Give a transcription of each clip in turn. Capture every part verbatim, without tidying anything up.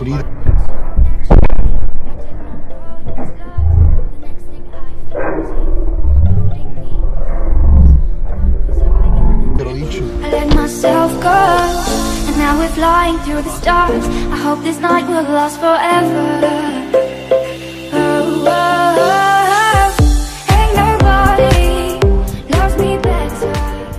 Prida. Te lo dicho. I let myself go, and now we're flying through the stars. I hope this night will last forever. Oh, oh, oh, oh. Ain't nobody loves me better.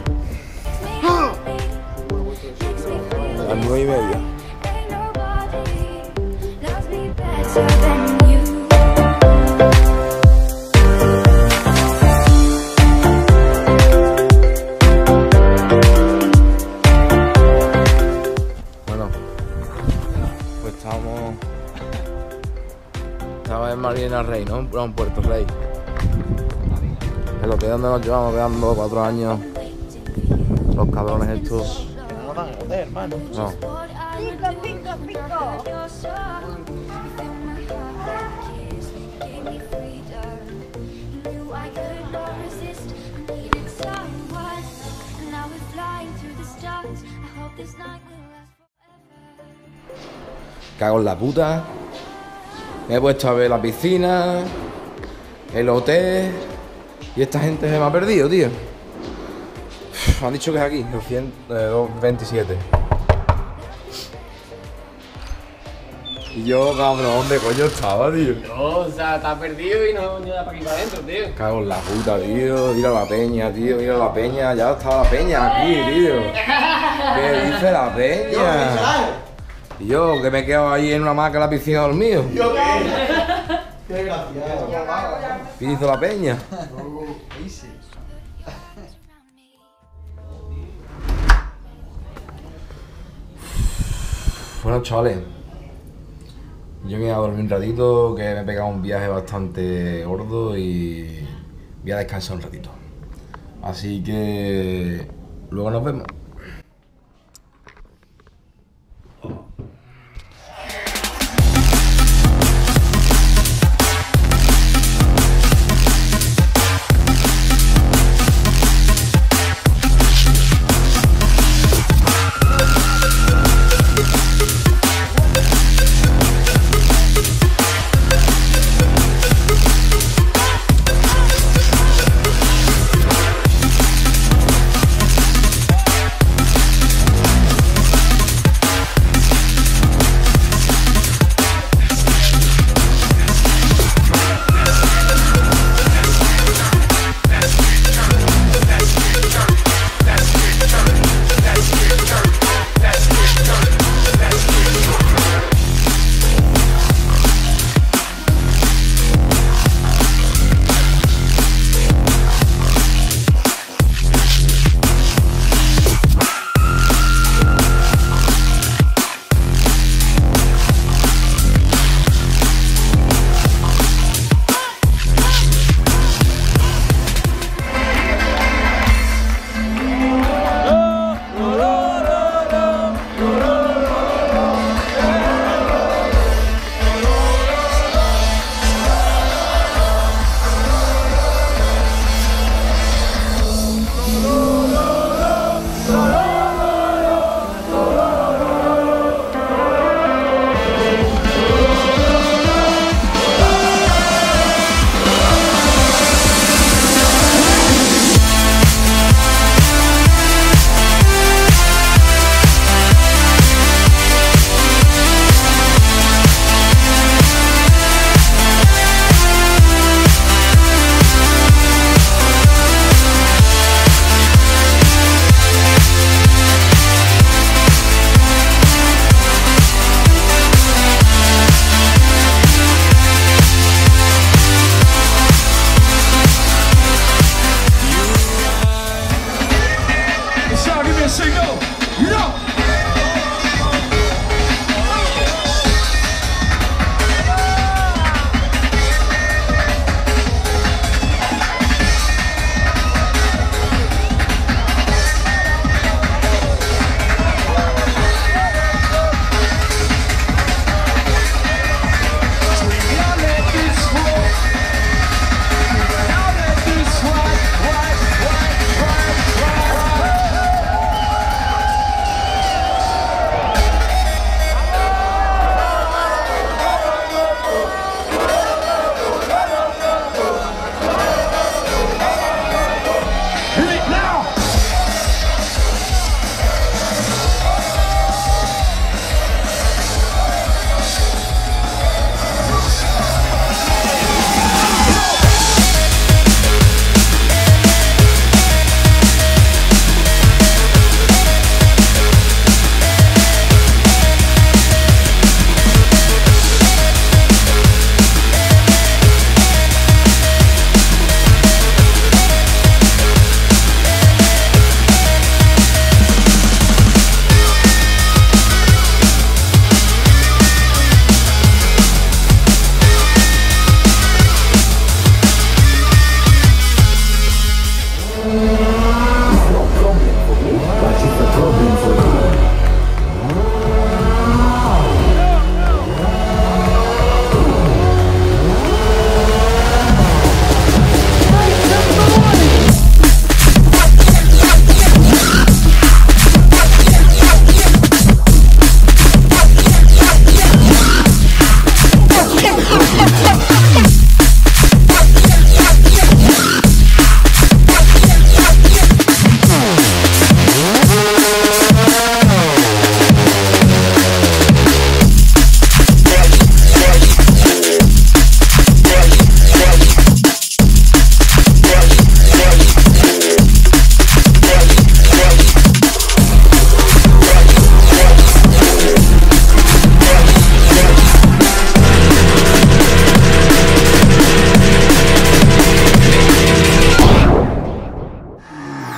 Makes me feel Las nueve y media. ain't nobody loves me better than you. Bueno, pues estamos. Estamos en Marina Rey, ¿no? No, en Puerto Rey. El hotel donde nos llevamos quedando cuatro años. Los cabrones estos. Que no nos dan el hotel, hermano. No. Cinco, cinco, cinco. Cago en la puta. Me he puesto a ver la piscina, el hotel. Y esta gente se me ha perdido, tío. Me han dicho que es aquí, el cien, eh, doscientos veintisiete. Y yo, cabrón, ¿dónde coño estaba, tío? No, o sea, está perdido y no da para aquí para adentro, tío. Cago en la puta, tío. Mira la peña, tío. Mira la peña. Ya estaba la peña aquí, tío. ¿Qué dice la peña? Y yo, que me he quedado ahí en una hamaca en la piscina dormido. Yo qué. Qué desgraciado. ¿Qué hizo la peña? Bueno, chavales. Yo me voy a dormir un ratito, que me he pegado un viaje bastante gordo y voy a descansar un ratito. Así que luego nos vemos.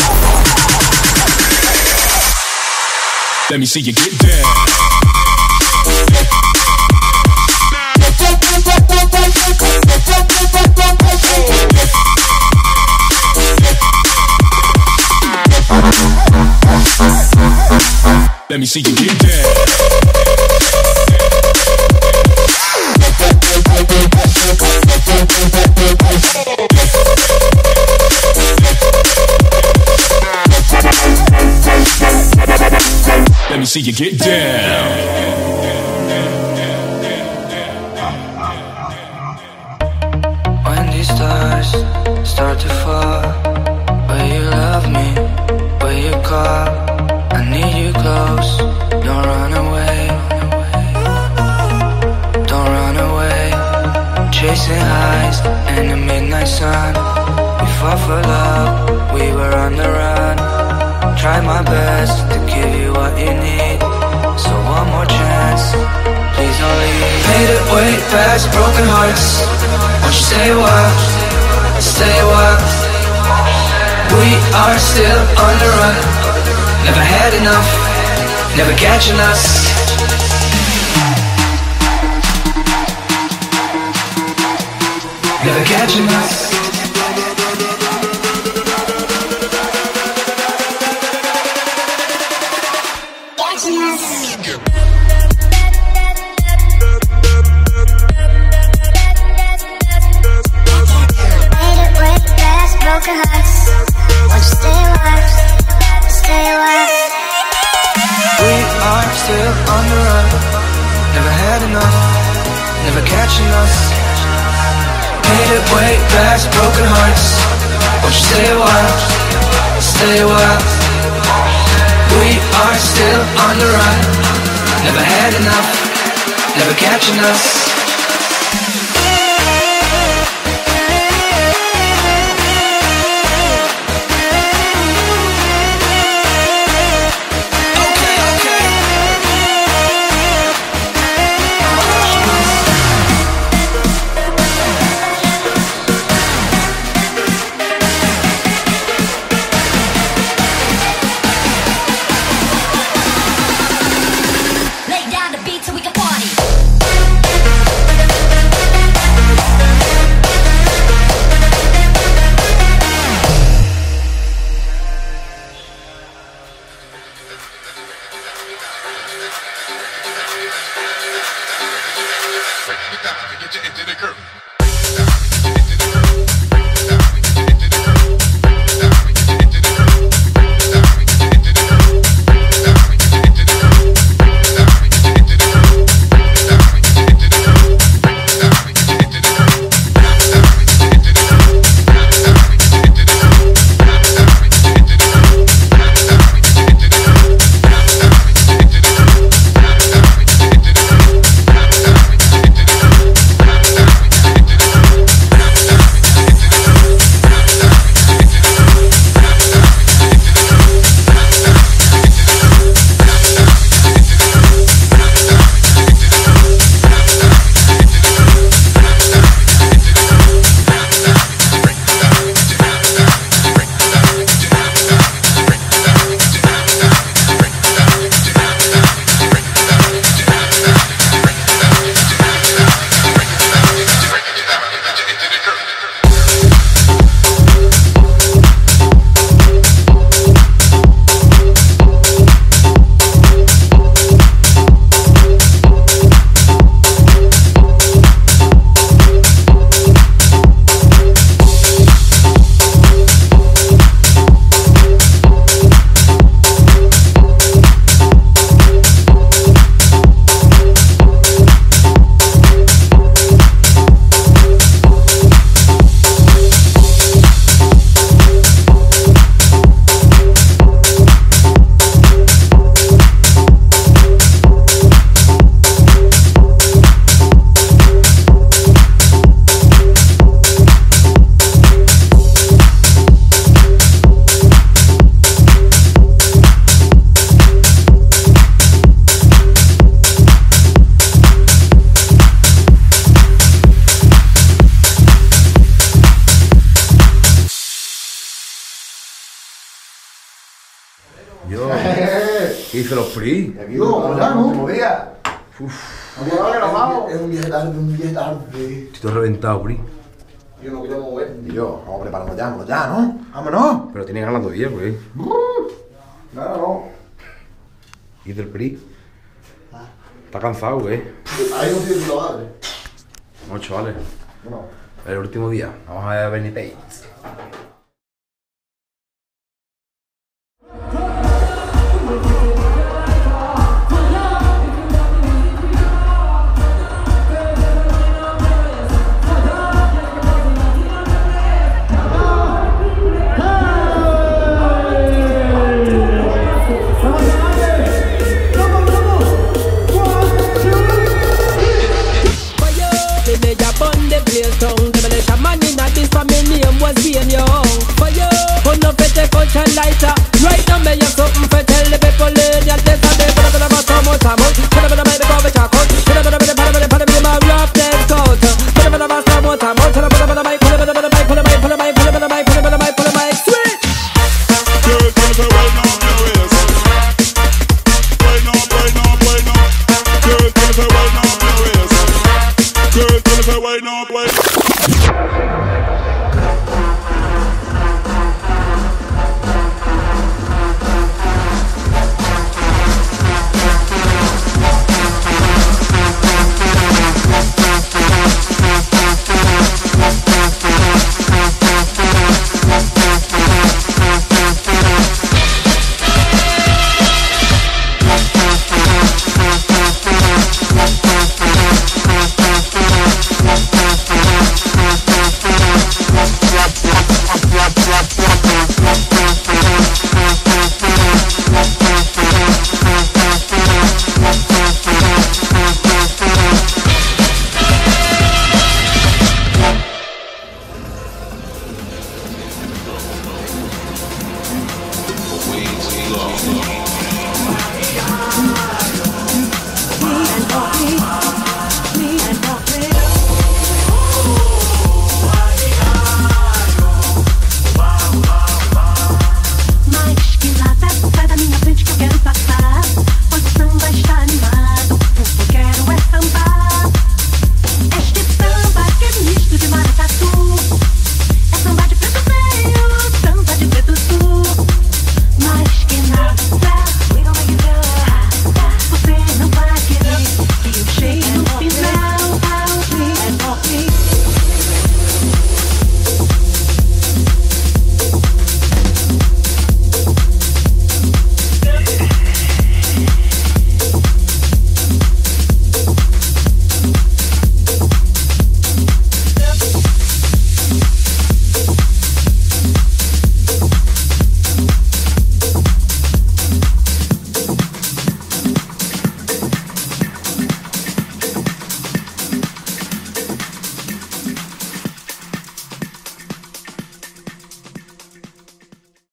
Let me see you get down. Let me see you get down. Let me see you get down. When these stars start to fall, will you love me? Will you call? I need you close. Don't run away. Don't run away. Chasing highs in the midnight sun. We fought for love, we were on the run. Try my best to give you what you need. So one more chance, please don't leave. Made it way past broken hearts. Won't you stay a while, stay a while. We are still on the run. Never had enough, never catching us. Never catching us. Broken hearts, won't you stay a while, stay a while. We are still on the run. Never had enough, never catching us. Made it way past broken hearts. Won't you stay a while, stay a while. We are still on the run. Never had enough, never catching us. ¿Qué dice los Pri? Aquí vamos ya, ¿no? Último día. Uf, Vamos a ver, nos vamos. Es un viaje tarde, un viaje tarde. estoy reventado, Pri. Yo no quiero mover. Y yo, vamos a prepararnos ya, vámonos ya, ¿no? ¡Vámonos! Pero tiene ganas todavía, Pri. Nada, no. ¿Y del Pri? Está cansado, güey. Ahí no tiene tu madre. Vamos, chavales. Bueno. El último día. Vamos a ver Benny Bates.